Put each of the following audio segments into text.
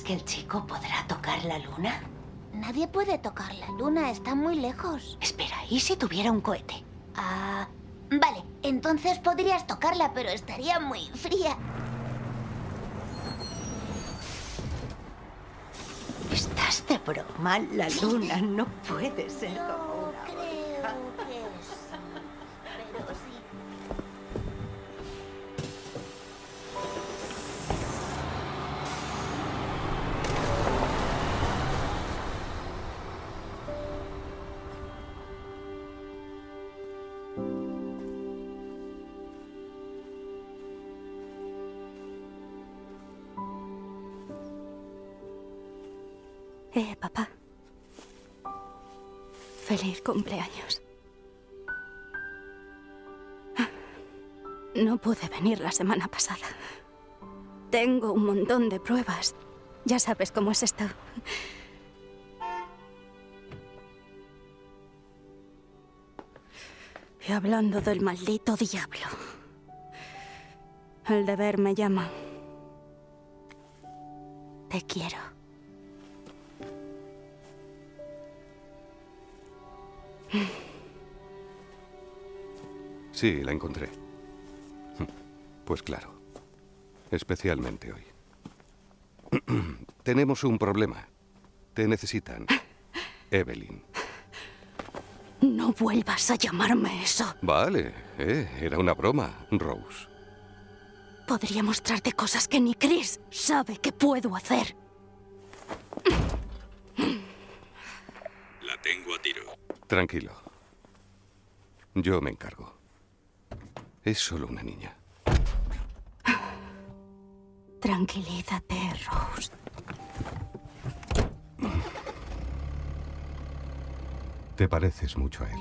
que el chico podrá tocar la luna? Nadie puede tocar la luna, está muy lejos. Espera, ¿y si tuviera un cohete? Ah, vale, entonces podrías tocarla, pero estaría muy fría. ¿Estás de broma? La luna no puede ser como Yo una creo oreja. que sí, pero sí. Papá. Feliz cumpleaños. No pude venir la semana pasada. Tengo un montón de pruebas. Ya sabes cómo es esto. Y hablando del maldito diablo. El deber me llama. Te quiero. Sí, la encontré. Pues claro. Especialmente hoy. Tenemos un problema. Te necesitan. Evelyn. No vuelvas a llamarme eso. Vale, era una broma, Rose. Podría mostrarte cosas que ni Chris sabe que puedo hacer. La tengo a tiro. Tranquilo. Yo me encargo. Es solo una niña. Tranquilízate, Rose. Te pareces mucho a él.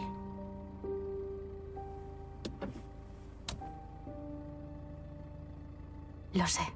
Lo sé.